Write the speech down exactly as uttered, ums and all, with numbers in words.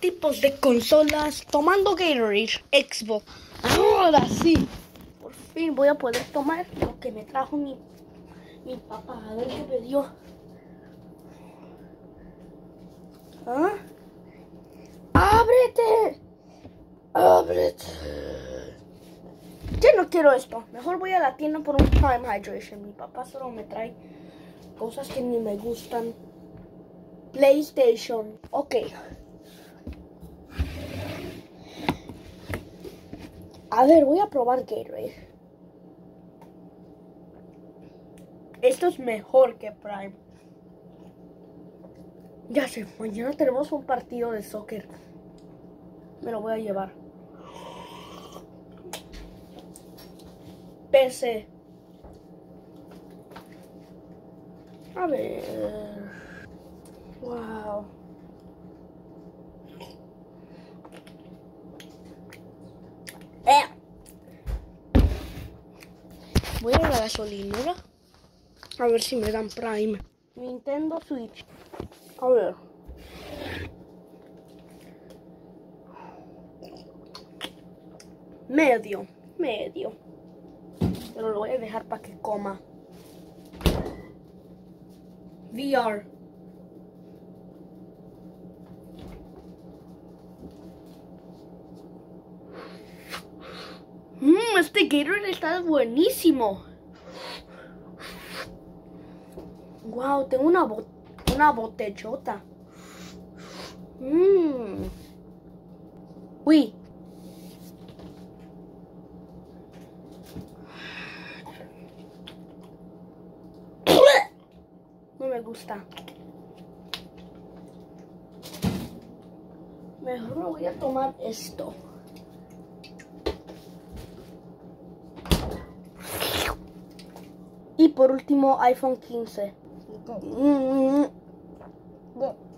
tipos de consolas, tomando Gatorade, Xbox. Ahora sí, por fin voy a poder tomar lo que me trajo mi, mi papá. A ver qué me dio. ¿Ah? ¡Ábrete! ¡Ábrete! Yo no quiero esto. Mejor voy a la tienda por un Prime Hydration. Mi papá solo me trae cosas que ni me gustan. PlayStation. Ok. A ver, voy a probar Gatorade. Esto es mejor que Prime. Ya sé, mañana tenemos un partido de soccer. Me lo voy a llevar. P C. A ver. Wow. Eh. Voy a la gasolinera. A ver si me dan Prime. Nintendo Switch. A ver. Medio. Medio. Pero lo voy a dejar para que coma. V R. Mmm, este Gatorade está buenísimo. Wow, tengo una, bot una botellota. Mmm. Uy. No me gusta. Mejor me voy a tomar esto. Y por último, iPhone quince.